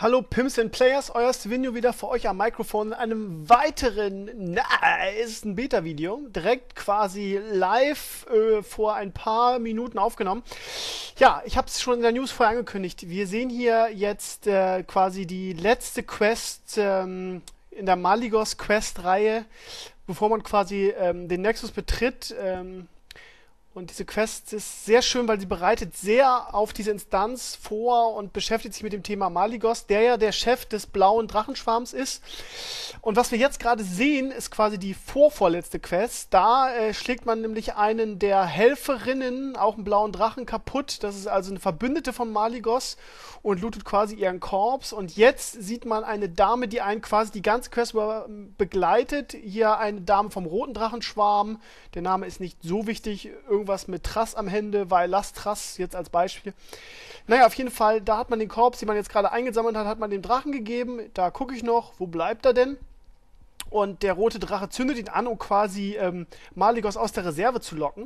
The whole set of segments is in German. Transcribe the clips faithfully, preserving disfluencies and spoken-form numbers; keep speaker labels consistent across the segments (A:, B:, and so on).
A: Hallo Pimps and Players, euer Stevenio wieder für euch am Mikrofon in einem weiteren nice Beta-Video, direkt quasi live äh, vor ein paar Minuten aufgenommen. Ja, ich habe es schon in der News vorher angekündigt. Wir sehen hier jetzt äh, quasi die letzte Quest ähm, in der Malygos Quest-Reihe, bevor man quasi ähm, den Nexus betritt. Ähm, Und diese Quest ist sehr schön, weil sie bereitet sehr auf diese Instanz vor und beschäftigt sich mit dem Thema Malygos, der ja der Chef des blauen Drachenschwarms ist. Und was wir jetzt gerade sehen, ist quasi die vorvorletzte Quest. Da äh, schlägt man nämlich einen der Helferinnen, auch einen blauen Drachen, kaputt. Das ist also eine Verbündete von Malygos und lootet quasi ihren Korps. Und jetzt sieht man eine Dame, die einen quasi die ganze Quest über begleitet. Hier eine Dame vom roten Drachenschwarm. Der Name ist nicht so wichtig. Irgendwas mit Trass am Ende, weil Last Trass jetzt als Beispiel. Naja, auf jeden Fall, da hat man den Korps, den man jetzt gerade eingesammelt hat, hat man dem Drachen gegeben. Da gucke ich noch, wo bleibt er denn? Und der rote Drache zündet ihn an, um quasi ähm, Malygos aus der Reserve zu locken.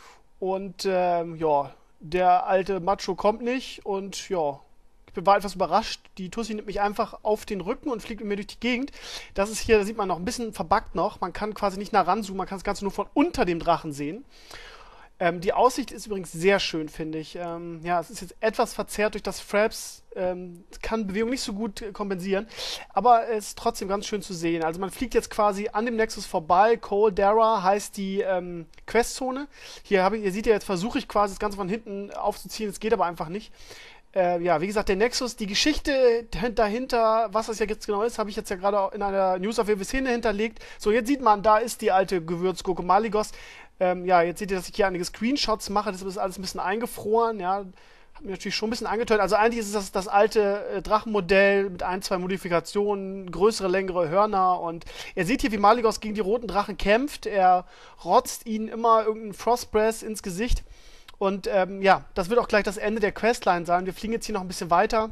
A: Und ähm, ja, der alte Macho kommt nicht und ja, ich war etwas überrascht. Die Tussi nimmt mich einfach auf den Rücken und fliegt mit mir durch die Gegend. Das ist hier, da sieht man noch ein bisschen verbuggt noch. Man kann quasi nicht nah ranzoomen, man kann das Ganze nur von unter dem Drachen sehen. Ähm, die Aussicht ist übrigens sehr schön, finde ich. Ähm, ja, es ist jetzt etwas verzerrt durch das Fraps, ähm, kann Bewegung nicht so gut äh, kompensieren, aber es ist trotzdem ganz schön zu sehen. Also man fliegt jetzt quasi an dem Nexus vorbei. Caldera heißt die ähm, Questzone. Hier habe ich, ihr seht ja, jetzt versuche ich quasi das Ganze von hinten aufzuziehen, es geht aber einfach nicht. Äh, ja, wie gesagt, der Nexus, die Geschichte dahinter, was das ja jetzt genau ist, habe ich jetzt ja gerade in einer News auf W W Szene hinterlegt. So, jetzt sieht man, da ist die alte Gewürzgurke Malygos. Ähm, ja, jetzt seht ihr, dass ich hier einige Screenshots mache, das ist alles ein bisschen eingefroren, ja, hat mir natürlich schon ein bisschen angetönt. Also eigentlich ist es das, das alte äh, Drachenmodell mit ein, zwei Modifikationen, größere, längere Hörner und ihr seht hier, wie Malygos gegen die roten Drachen kämpft, er rotzt ihnen immer irgendeinen Frostbreath ins Gesicht und ähm, ja, das wird auch gleich das Ende der Questline sein. Wir fliegen jetzt hier noch ein bisschen weiter.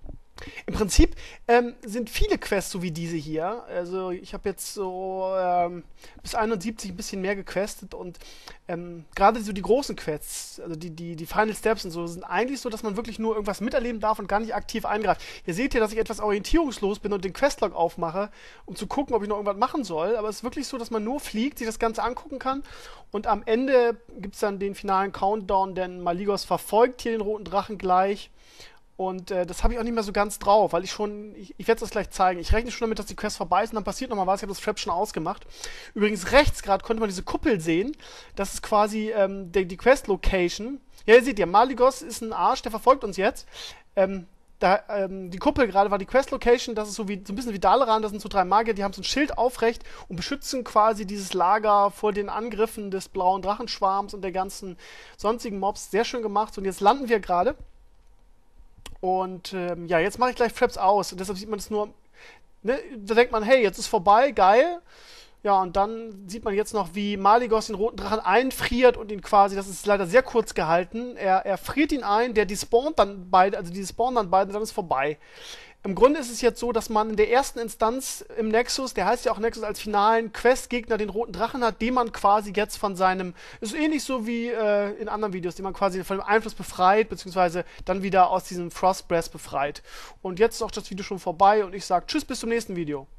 A: Im Prinzip ähm, sind viele Quests so wie diese hier. Also ich habe jetzt so ähm, bis einundsiebzig ein bisschen mehr gequestet und ähm, gerade so die großen Quests, also die, die, die Final Steps und so, sind eigentlich so, dass man wirklich nur irgendwas miterleben darf und gar nicht aktiv eingreift. Ihr seht hier, dass ich etwas orientierungslos bin und den Questlog aufmache, um zu gucken, ob ich noch irgendwas machen soll. Aber es ist wirklich so, dass man nur fliegt, sich das Ganze angucken kann und am Ende gibt es dann den finalen Countdown, denn Malygos verfolgt hier den roten Drachen gleich. Und äh, das habe ich auch nicht mehr so ganz drauf, weil ich schon, ich, ich werde es das gleich zeigen. Ich rechne schon damit, dass die Quest vorbei ist und dann passiert nochmal was. Ich habe das Frap schon ausgemacht. Übrigens rechts gerade konnte man diese Kuppel sehen. Das ist quasi ähm, die, die Quest-Location. Ja, ihr seht ja, Malygos ist ein Arsch, der verfolgt uns jetzt. Ähm, da, ähm, die Kuppel gerade war die Quest-Location, das ist so, wie, so ein bisschen wie Dalaran, das sind so drei Magier, die haben so ein Schild aufrecht und beschützen quasi dieses Lager vor den Angriffen des blauen Drachenschwarms und der ganzen sonstigen Mobs. Sehr schön gemacht. Und jetzt landen wir gerade. Und ähm, ja, jetzt mache ich gleich Fraps aus. Und deshalb sieht man es nur, ne, da denkt man, hey, jetzt ist vorbei, geil. Ja, und dann sieht man jetzt noch, wie Malygos den roten Drachen einfriert und ihn quasi, das ist leider sehr kurz gehalten, er, er friert ihn ein, der despawnt dann beide, also die spawnen dann beide und dann ist vorbei. Im Grunde ist es jetzt so, dass man in der ersten Instanz im Nexus, der heißt ja auch Nexus als finalen Questgegner, den roten Drachen hat, den man quasi jetzt von seinem, ist ähnlich so wie äh, in anderen Videos, den man quasi von dem Einfluss befreit, beziehungsweise dann wieder aus diesem Frostbreath befreit. Und jetzt ist auch das Video schon vorbei und ich sage tschüss, bis zum nächsten Video.